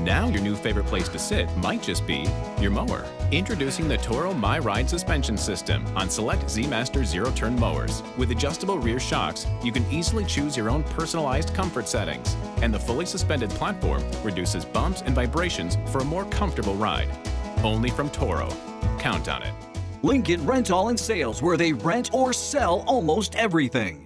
Now your new favorite place to sit might just be your mower. Introducing the Toro My Ride suspension system on select Z-Master zero-turn mowers. With adjustable rear shocks, you can easily choose your own personalized comfort settings. And the fully suspended platform reduces bumps and vibrations for a more comfortable ride. Only from Toro. Count on it. Lincoln Rental and Sales, where they rent or sell almost everything.